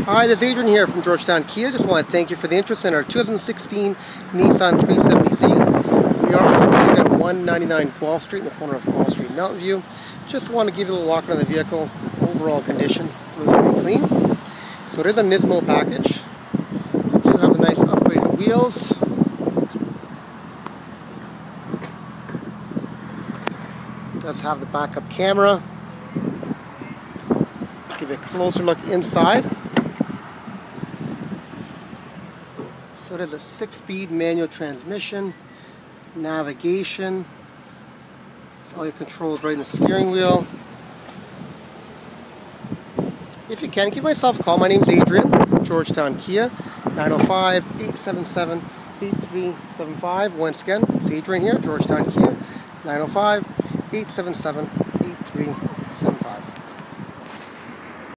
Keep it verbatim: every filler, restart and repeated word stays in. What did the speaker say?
Hi, this is Adrian here from Georgetown Kia. Just want to thank you for the interest in our two thousand sixteen Nissan three seventy Z. We are located at one ninety-nine Guelph Street in the corner of Guelph Street, Mountain View. Just want to give you a little walk around the vehicle. Overall condition, really, really clean. So it is a Nismo package. We do have the nice upgraded wheels. It does have the backup camera. Give you a closer look inside. So it is a six-speed manual transmission, navigation. So all your controls right in the steering wheel. If you can, give myself a call. My name is Adrian, Georgetown Kia, nine oh five, eight seven seven, eight three seven five. Once again, it's Adrian here, Georgetown Kia, nine oh five, eight seven seven, eight three seven five.